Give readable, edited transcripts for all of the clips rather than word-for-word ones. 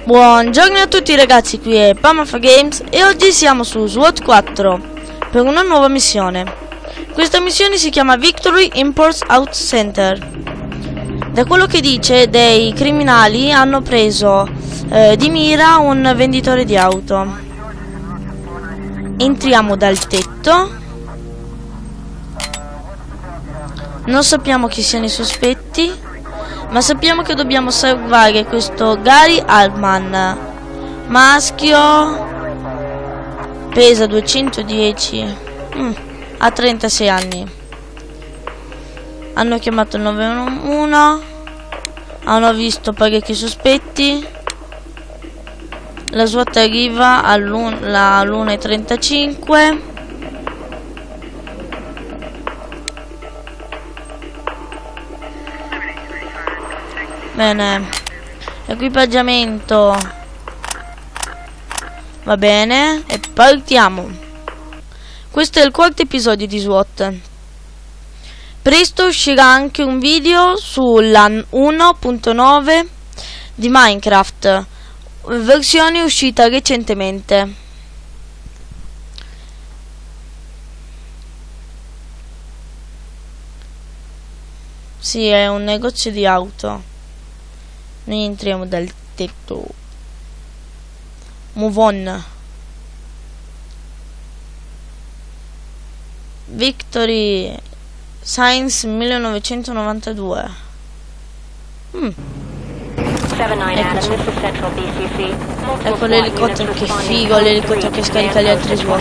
Buongiorno a tutti ragazzi, qui è Pamafa Games e oggi siamo su SWAT 4 per una nuova missione. Questa missione si chiama Victory Imports Out Center. Da quello che dice, dei criminali hanno preso di mira un venditore di auto. Entriamo dal tetto. Non sappiamo chi siano i sospetti, ma sappiamo che dobbiamo salvare questo Gary Altman, maschio, pesa 210, ha 36 anni. Hanno chiamato il 911, hanno visto parecchi sospetti. La SWAT arriva alla 1:35. Bene, equipaggiamento va bene e partiamo. Questo è il quarto episodio di SWAT. Presto uscirà anche un video sulla 1.9 di Minecraft, versione uscita recentemente. Sì, è un negozio di auto. Noi entriamo dal tetto. Move on. Victory Science 1992. Ecco l'elicottero, che figo, l'elicottero che scarica gli altri SWAT.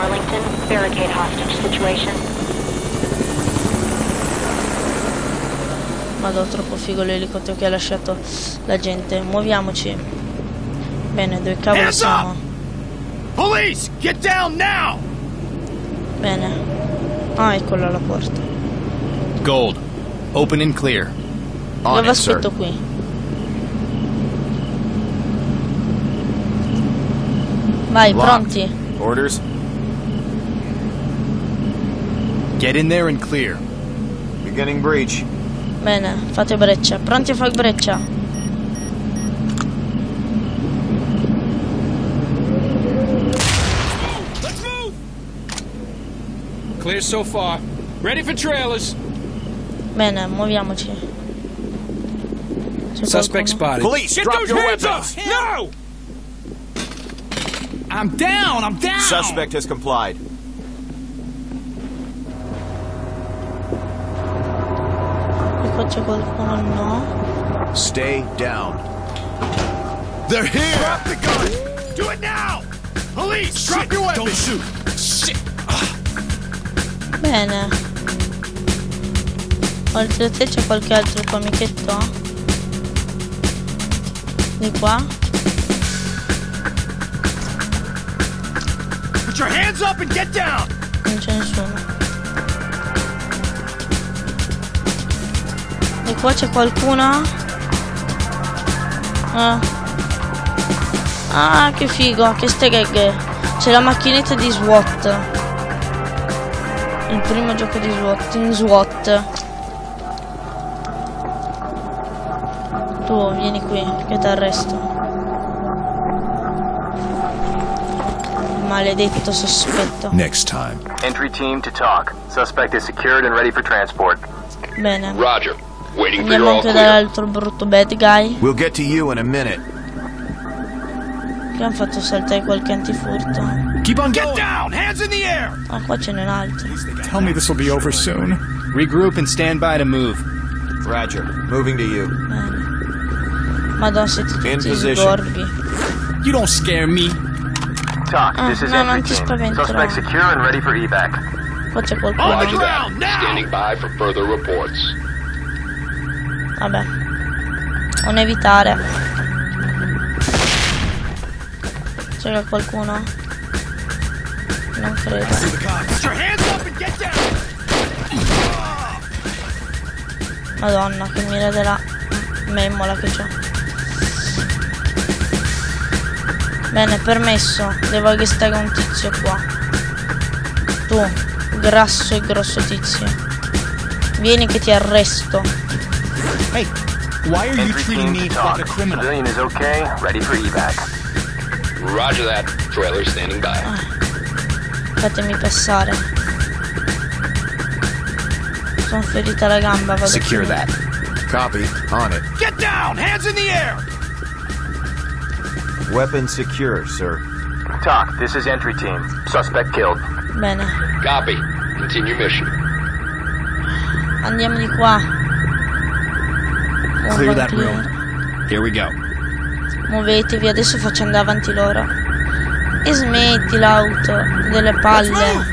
Madò, troppo figo l'elicottero che ha lasciato la gente. Muoviamoci. Bene, dove cavolo siamo? Police, get down now! Bene. Ah, eccola la porta. Gold, open and clear. Io vi aspetto qui. Vai, pronti? Orders. Get in there and clear. Beginning breach. Bene, fate breccia. Pronti a fare breccia? Let's move. Clear so far. Ready for trailers. Bene, muoviamoci. C'è Suspect spotted. Police, Get drop those your hands weapons. up! No! I'm down. I'm down. Suspect has complied. E qua c'è qualcuno, no? Stay down. They're here. Drop the gun. Do it now. Police, drop your weapons. Don't shoot. Shit. Bene. Oltre a te c'è qualche altro tuo amichetto? Di qua? Put your hands up and get down. Non c'è nessuno. E qua c'è qualcuno? Ah, che figo, che streghe. C'è la macchinetta di SWAT. Il primo gioco di SWAT, in SWAT. Tu, vieni qui, che ti arresto. Maledetto sospetto. Next time. Entry team to talk. Suspect is secured and ready for transport. Bene. Roger. Waiting for your Andiamo all anche clear. dall'altro brutto bad guy. We'll get to you in a minute. Che hanno fatto saltare qualche antifurto. Keep on going. Get down. Hands in the air. Ah, qua ce n'è un altro. Tell me this will be over soon. Regroup and stand by to move. Roger. Moving to you. Bene. Madonna, siete In tutti position. sgorbi. You don't scare me. Talk. Ah, This is no, non entry ti team. spaventerò. Suspect secure and ready for evac. Qua c'è qualcuno. Roger that. Ground now. Standing by for further reports. Vabbè. Non evitare. C'era qualcuno? Non credo. Put your hands up and get down. Madonna, che mira della memmola che c'ho. Bene, permesso. Devo arrestare un tizio qua. Tu, grasso e grosso tizio. Vieni che ti arresto. Hey, Why are you Entry treating team me to talk. like a criminal? Civilian is okay, ready for evac. Roger that. Trailer standing by. Fatemi passare. Sono ferita alla gamba, vado. Secure that. Copy. On it. Get down! Hands in the air! Weapon secure, sir. Talk, this is entry team. Suspect killed. Bene, Copy. Continue mission. andiamo di qua. Clear that Clear. room. Here we go. Muovetevi, adesso faccio andare avanti loro. E smetti l'auto delle palle.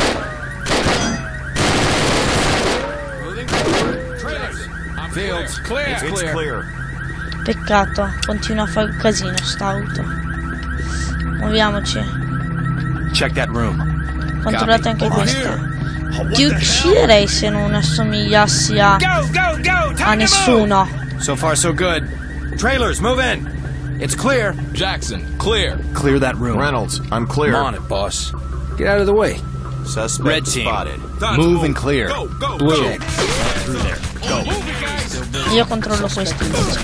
Fields, clear. It's clear. Peccato, continua a fare casino st'auto. Muoviamoci. Check that room. Controllate anche questa. Ti ucciderei se non assomigliassi a nessuno. So far, so good. Trailers, move in. It's clear. Jackson, clear. Clear that room. Reynolds, I'm clear. I'm on it, boss. Get out of the way. Suspect Red team. spotted. Move and clear. Blue. Check. Through there. Go. Io controllo questo invece.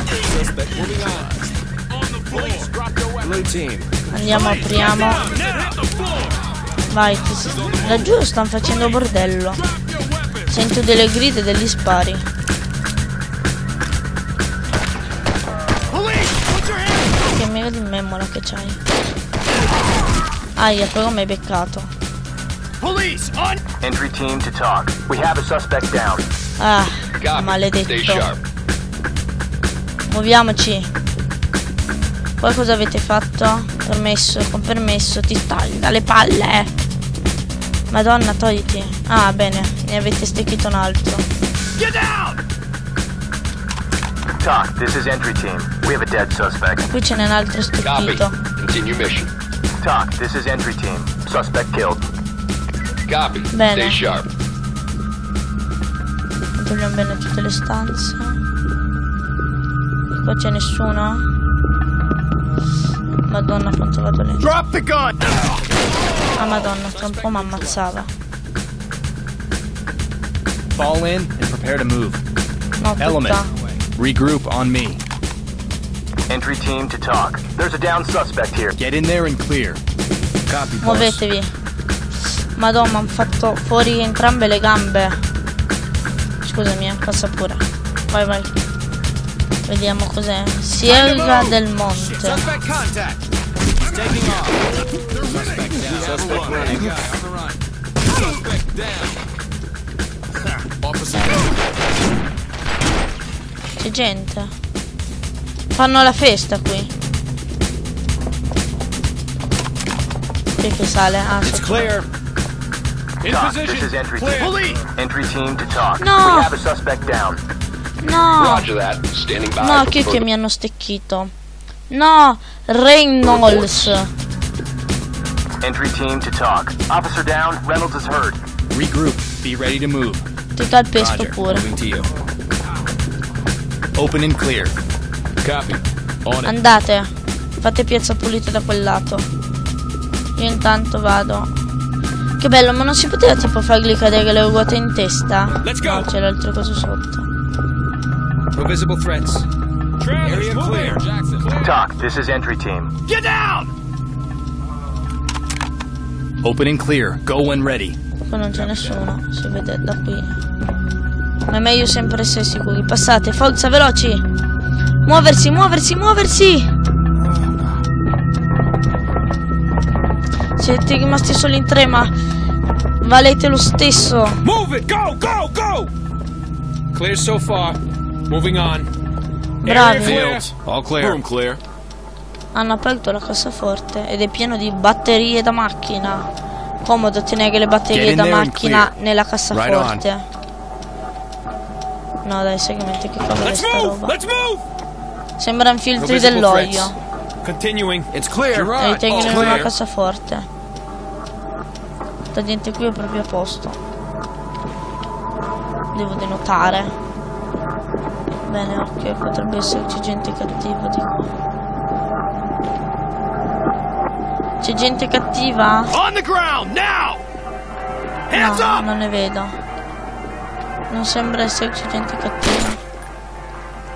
Blue team. Andiamo, apriamo. Vai, laggiù stanno facendo bordello. Sento delle grida e degli spari. Che mega di memola che c'hai. Aia, però mi hai beccato. Entry team to talk. We have a suspect down. Ah, Copy. Stay maledetto. sharp. Muoviamoci. Poi cosa avete fatto? Permesso, con permesso, ti tagli dalle palle. Madonna, togliti. Ah, bene, ne avete stecchito un altro. Talk, this is entry team. We have a dead suspect. Qui ce n'è un altro Copy. stecchito. Continue mission. Talk, this is entry team. Suspect killed. Copy. Bene. Stay sharp. Controlliamo bene tutte le stanze. Qua c'è nessuno. Madonna, quanto vado lento. Drop the gun! Ah, madonna, tra un po' mi ammazzava. Fall in and prepare to move. No, Element. tutta. Regroup on me. Entry team to talk. There's a down suspect here. Get in there and clear. Copy, boss. Muovetevi. Madonna, mi hanno fatto fuori entrambe le gambe. Scusami, passa pure. Vai, vai. Vediamo cos'è. Sierra del Monte. Suspect contact. He's taking off. Suspect running. C'è gente. Fanno la festa qui. Chi che sale? Ah, It's sotto. clear. Talk, this is entry team. Entry team to talk. No. We have a suspect down. No. Roger that. Standing by. No, for chi è che further- mi hanno stecchito? No, Reynolds. Entry team to talk. Officer down. Reynolds is hurt. Regroup. Be ready to move. Ti calpesto Roger. pure. Moving to you. Open and clear. Copy. On it. Andate. Fate piazza pulita da quel lato. Io intanto vado. Che bello, ma non si poteva tipo fargli cadere le ruote in testa? Let's go. No, c'è l'altra cosa sotto. No visible threats. Area clear. Talk, this is entry team. Open and clear. Go when ready. Qua non c'è nessuno, si vede da qui. Ma è meglio sempre essere sicuri. Passate, forza, veloci! Muoversi, muoversi, muoversi! Siete rimasti solo in tre, ma valete lo stesso. Move it. Go, go, go. Clear so far. Moving on. Bravi. Fields. All clear. Room clear. Hanno aperto la cassaforte ed è pieno di batterie da macchina. Comodo tenere le Get batterie in da there and macchina clear. nella cassaforte. No dai, segmenti, che cavolo è Let's sta move. roba? Let's move. Sembrano No filtri visible dell'olio. threats. Continuing. It's clear. E li tengono in una clear. cassaforte. Sta gente qui è proprio a posto. Devo denotare. Bene, ok, potrebbe esserci gente cattiva di qua. C'è gente cattiva? On the ground, now! No, non ne vedo. Non sembra esserci gente cattiva.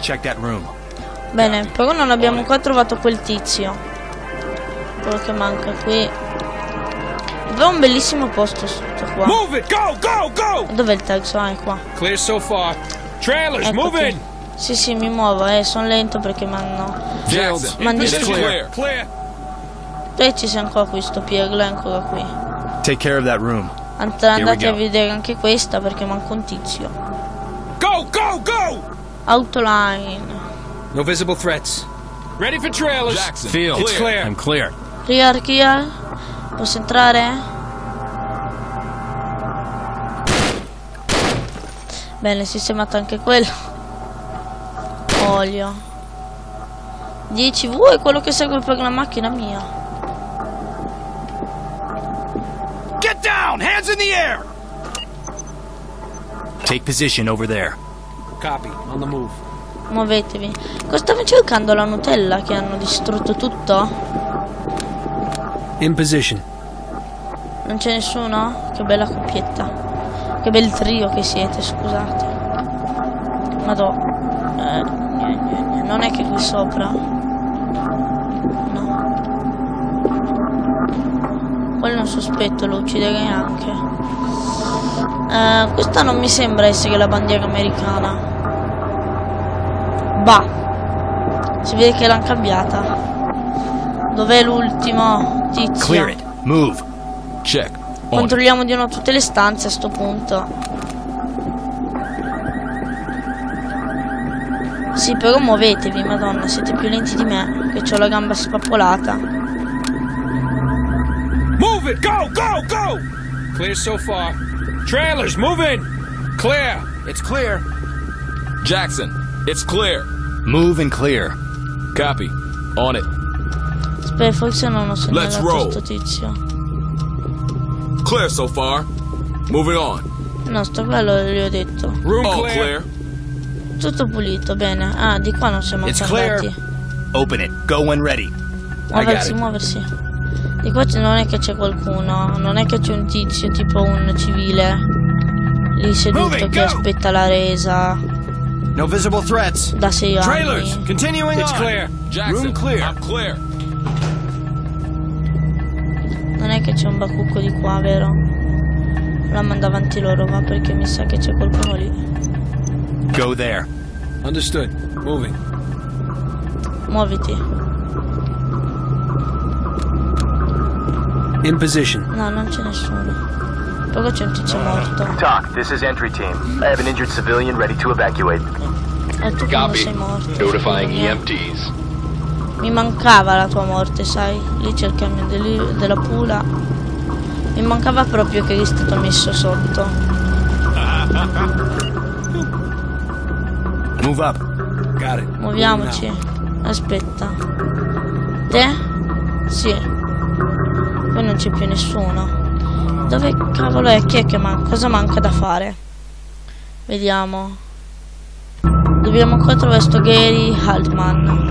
Check that room. Bene, però non abbiamo ancora trovato quel tizio. Quello che manca qui. Dov'è un bellissimo posto sotto qua. Move it! Go! Go! Go! Dov'è il taxi? Ah, è qua. Clear so far. Trailers, move Eccoti. in! Sì, mi muovo, sono lento perché mi hanno Position distrutto. clear. Te ci sei ancora qui, sto Pieglo è ancora qui. Take care of that room. Andate a vedere anche questa perché manca un tizio. Go! Go! Go! Autoline. No visible threats. Ready for trailers. Field. It's clear. I'm clear. Clear. Posso entrare? Bene, sistemato anche quello. Olio. 10V è quello che serve per la macchina mia. Get down! Hands in the air! Take position over there. Copy. On the move. Muovetevi. Cosa stavo cercando? La Nutella che hanno distrutto tutto? In position. Non c'è nessuno? Che bella coppietta. Che bel trio che siete, scusate. Madò. Non è che qui sopra. No. Quello è un sospetto, lo ucciderei anche. Questa non mi sembra essere la bandiera americana. Bah. Si vede che l'hanno cambiata. Dov'è l'ultimo tizio? Clear it. Move. Check. Controlliamo di nuovo tutte le stanze a sto punto. Sì, però muovetevi, madonna, siete più lenti di me, che ho la gamba spappolata. Move it! Go! Go! Go! Clear so far. Trailers, move in! Clear! It's clear. Jackson, it's clear. Move and clear. Copy. On it. Aspetta, forse non ho Let's segnalato roll. sto tizio. Clear so far. Moving on. No, sto quello gli ho detto. Room All clear. clear. Tutto pulito, bene. Ah, di qua non siamo It's ancora clear. andati. Open it. Go when ready. Muoversi, muoversi. Di qua non è che c'è qualcuno, non è che c'è un tizio tipo un civile lì seduto Moving, che go! aspetta la resa No visible threats. da 6 Trailers, anni. continuing It's on. clear. Jackson, Room clear. I'm clear. Non è che c'è un bacucco di qua, vero? La manda avanti loro, va, perché mi sa che c'è qualcuno lì. Go there. Understood. Moving. Muoviti. In position. No, non c'è nessuno. Però c'è un tizio morto. TOC, this is entry team. I have an injured civilian ready to evacuate. E tu come Copy. sei morto? Notifying Figlio mio. EMTs. Mi mancava la tua morte, sai? Lì c'è il camion della pula. Mi mancava proprio che eri stato messo sotto. Move up. Got it. Muoviamoci. Aspetta. Te? Sì. Poi non c'è più nessuno. Dove cavolo è? Chi è che manca? Cosa manca da fare? Vediamo. Dobbiamo ancora trovare sto Gary Haltman.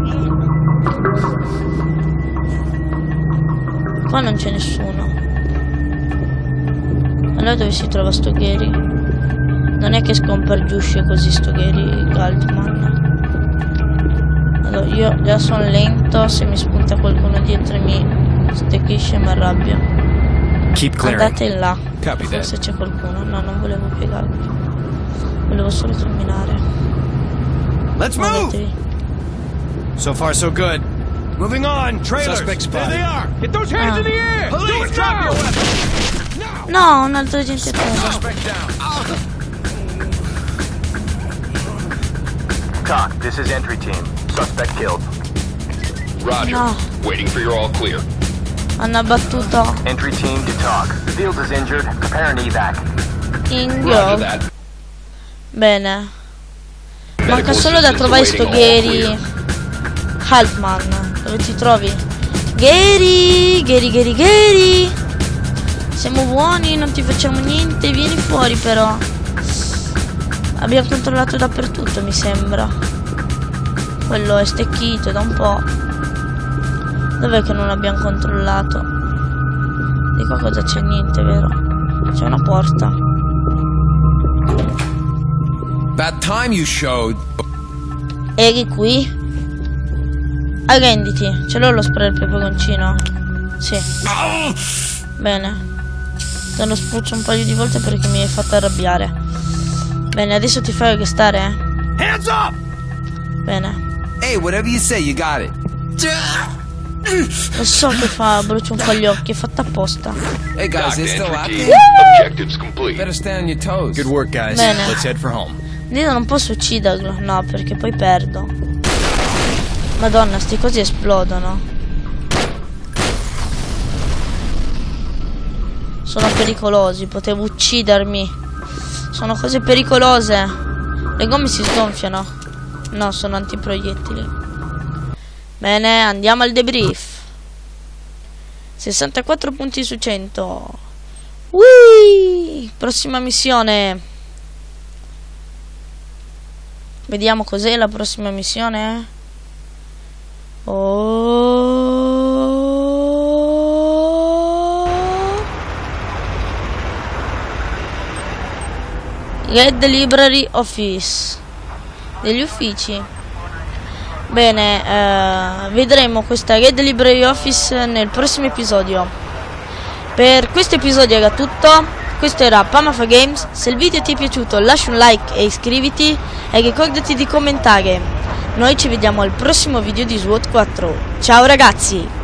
Qua non c'è nessuno. Allora dove si trova sto Gary? Non è che scompargiusce così sto Gary Haltman. Allora io già sono lento. Se mi spunta qualcuno dietro e mi stecchisce mi arrabbio. Keep clearing. Andate là. Copy that. Forse c'è qualcuno. No, non volevo piegarmi. Volevo solo camminare. Let's move. Muovetevi. So far, so good. Moving on. Trailers. Suspect There spotted. they are. Get those hands Ah. in the air! Do Police, it drop your now! weapons. No, un altro agente terra. Suspect down. TOC, this is entry team. Suspect killed. Roger. No. Waiting for your all clear. Hanno abbattuto Entry team to TOC. Fields is injured. Prepare an evac. Roger Ingo. that. Bene. Manca Medical solo da assistance trovare sto awaiting all Gary Haltman. Dove ti trovi? Gary. Siamo buoni, non ti facciamo niente. Vieni fuori però. Abbiamo controllato dappertutto, mi sembra. Quello è stecchito da un po'. Dov'è che non abbiamo controllato? Di qua cosa c'è? Niente, vero? C'è una porta. About time you showed. Eri qui? Arrenditi. Ce l'ho lo spray per peperoncino? Sì. Bene. Te lo spruzzo un paio di volte perché mi hai fatto arrabbiare. Bene, adesso ti fai restare, Hands up! Bene. Hey, whatever you say, you got it. Lo so che fa, brucia un po' gli occhi, è fatta apposta. Hey guys, Dock to it's still out entry team. there. Objectives complete. Better stay on your toes. Good work, guys. Bene. Let's head for home. Io non posso ucciderlo, no, perché poi perdo. Madonna, sti cosi esplodono. Sono pericolosi, potevo uccidermi. Sono cose pericolose. Le gomme si sgonfiano. No, sono antiproiettili. Bene, andiamo al debrief. 64 punti su 100. Whee! Prossima missione. Vediamo cos'è la prossima missione. Red Library Office. Degli uffici. Bene, vedremo questa Red Library Office nel prossimo episodio. Per questo episodio era tutto. Questo era PamaFaGames. Se il video ti è piaciuto lascia un like e iscriviti. E ricordati di commentare. Noi ci vediamo al prossimo video di SWAT 4. Ciao ragazzi!